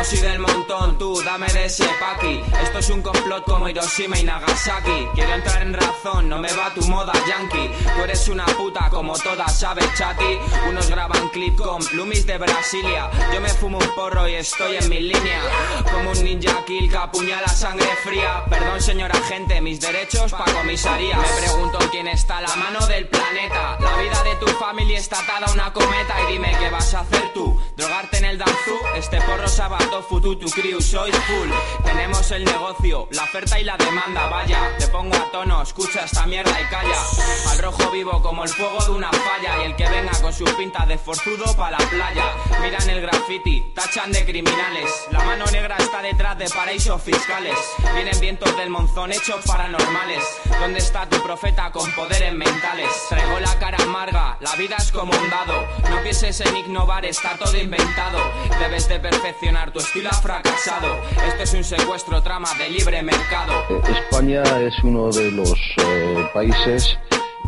soy del montón, tú dame de ese paqui. Esto es un complot como Hiroshima y Nagasaki. Quiero entrar en razón, no me va tu moda yankee. Tú eres una puta como todas, ¿sabes, chati? Unos graban clip con plumis de Brasilia. Yo me fumo un porro y estoy en mi línea. Como un ninja kill que apuñala sangre fría. Perdón señor agente, mis derechos pa' comisaría. Me pregunto quién está a la mano del planeta. La vida de tu familia está atada a una cometa. Y dime qué vas a hacer tú, drogarte en el danzú. Este porro sabato futu tu crew, soy full. Tenemos el negocio, la oferta y la demanda. Vaya, te pongo a tono, escucha esta mierda y calla. Al rojo vivo como el fuego de una falla. Y el que venga con su pinta de forzudo pa' la playa. Miran el graffiti, tachan de criminales. La mano negra está detrás de paraísos fiscales. Vienen vientos del monzón hechos paranormales. ¿Dónde está tu profeta con poderes mentales? Traigo la cara amarga, la vida es como un dado. No pienses en innovar, está todo inventado. Debes de perfeccionar, tu estilo ha fracasado. Esto es un secuestro, trama de libre mercado. España es uno de los países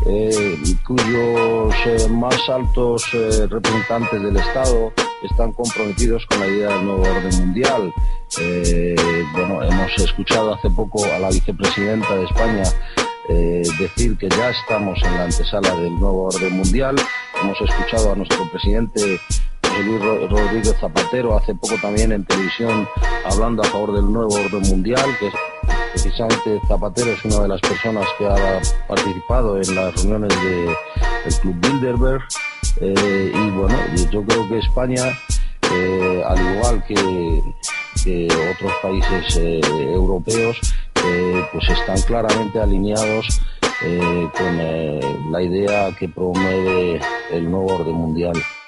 cuyos más altos representantes del Estado están comprometidos con la idea del nuevo orden mundial. Bueno, hemos escuchado hace poco a la vicepresidenta de España decir que ya estamos en la antesala del nuevo orden mundial. Hemos escuchado a nuestro presidente José Luis Rodríguez Zapatero hace poco también en televisión hablando a favor del nuevo orden mundial, que precisamente Zapatero es una de las personas que ha participado en las reuniones del Club Bilderberg. Y bueno, yo creo que España, al igual que otros países europeos, pues están claramente alineados con la idea que promueve el nuevo orden mundial.